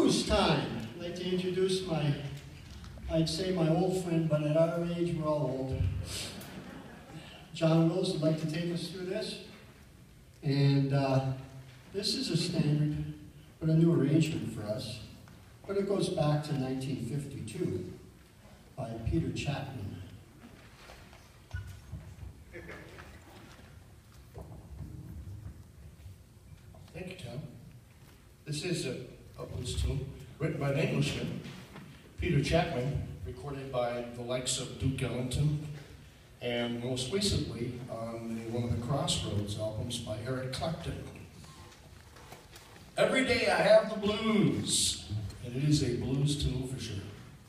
blues time. I'd like to introduce I'd say my old friend, but at our age we're all old. John Wills would like to take us through this. And this is a standard, but a new arrangement for us. But it goes back to 1952 by Peter Chapman. Thank you, Tom. This is a blues tune written by an Englishman, Peter Chapman, recorded by the likes of Duke Ellington, and most recently on one of the Crossroads albums by Eric Clapton. Every day I have the blues, and it is a blues tune for sure.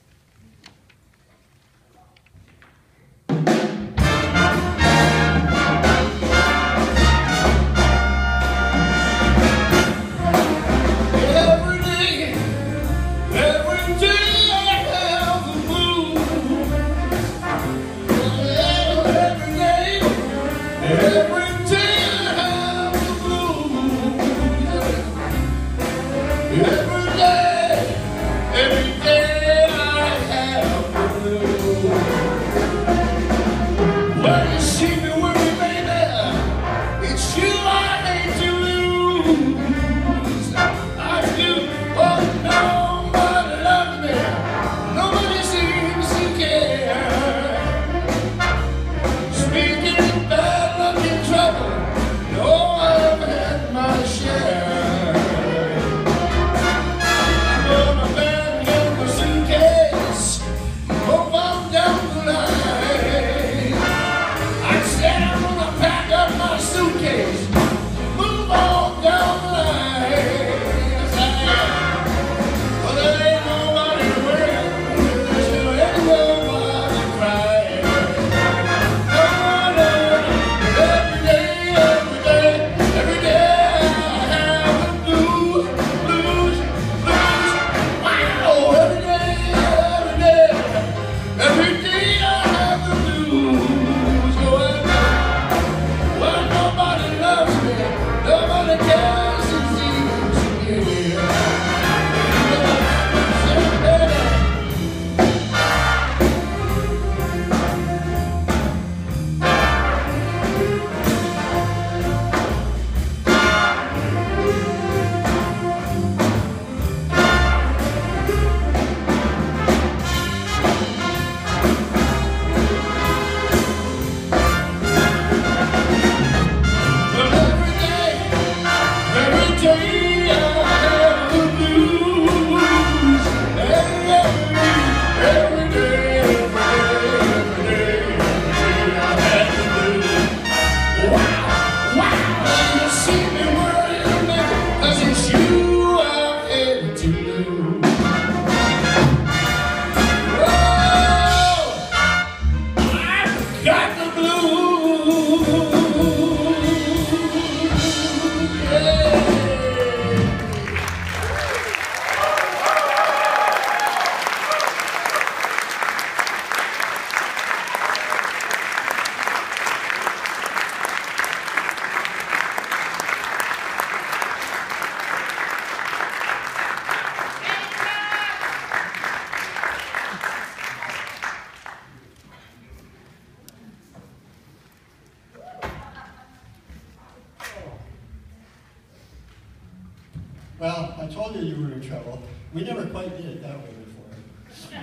Well, I told you you were in trouble. We never quite did it that way before.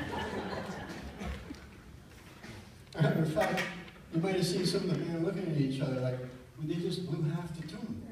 In fact, you might have seen some of the men looking at each other like, well, they just blew half the tune.